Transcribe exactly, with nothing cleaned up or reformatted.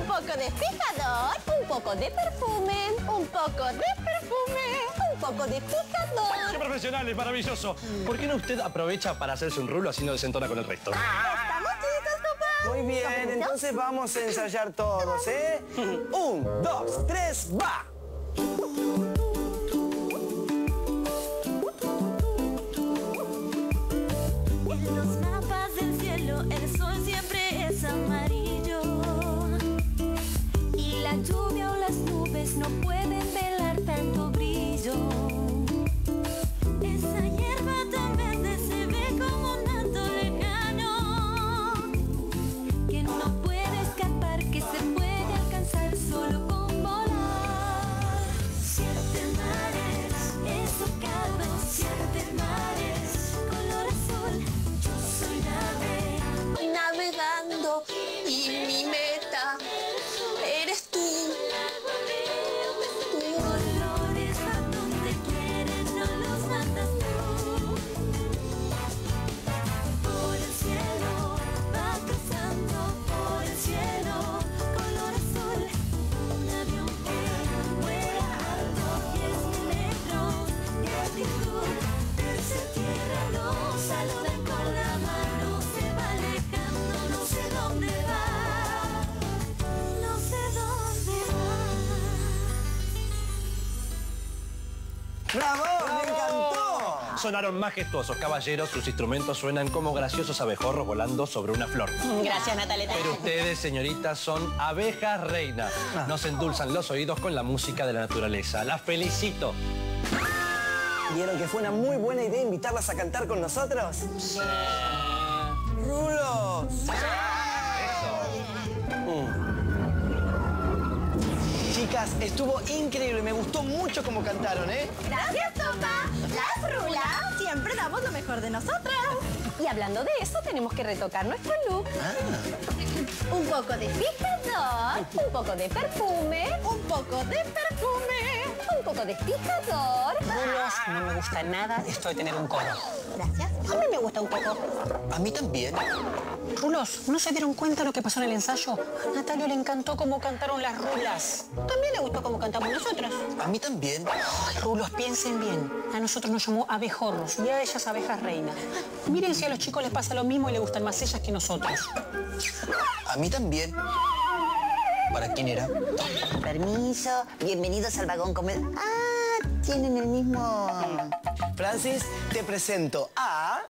Un poco de fijador, un poco de perfume, un poco de perfume, un poco de fijador. ¡Qué profesional! Es maravilloso. ¿Por qué no usted aprovecha para hacerse un rulo así no desentona con el resto? ¿Estamos listos, papá? Muy bien, entonces vamos a ensayar todos, ¿eh? Un, dos, tres, va. En los mapas del cielo el sol siempre es amarillo y la lluvia o las nubes no pueden velar tanto brillo. Esa hierba tan verde se ve como un manto lejano que no puede escapar, que se puede alcanzar solo con volar. Siete mares, eso calma, siete mares, color azul. Yo soy nave, Navegando y mi meta eres tú. colores van donde quieren, no los mandas tú. Por el cielo va cruzando, por el cielo, color azul. Un avión que vuela alto, diez mil metros de altitud. Desde tierra nos saludan con la mano, se va alejando, no sé dónde va, no sé dónde va. ¡Bravo! ¡Me encantó! Sonaron majestuosos, caballeros. Sus instrumentos suenan como graciosos abejorros volando sobre una flor. Gracias, Nataleta. Pero ustedes, señoritas, son abejas reinas. Nos endulzan los oídos con la música de la naturaleza. ¡Las felicito! ¿Vieron que fue una muy buena idea invitarlas a cantar con nosotros? Sí. ¡Rulos! Mm. Chicas, estuvo increíble. Me gustó mucho cómo cantaron, ¿eh? Gracias, papá. Las rulas siempre damos lo mejor de nosotras. Y hablando de eso, tenemos que retocar nuestro look. Un poco de fijador, un poco de perfume, un poco de perfume, un poco de fijador. Rulos, no me gusta nada esto de tener un coro. Gracias. A mí me gusta un poco. A mí también. Rulos, ¿no se dieron cuenta lo que pasó en el ensayo? A Natalio le encantó cómo cantaron las rulas. También le gustó cómo cantamos nosotras. A mí también. Ay, Rulos, piensen bien. A nosotros nos llamó abejorros y a ellas abejas reinas. Miren si a los chicos les pasa lo mismo y les gustan más ellas que nosotros. A mí también. ¿Para quién era? Permiso, bienvenidos al vagón comer. Ah, tienen el mismo... Francis, te presento a...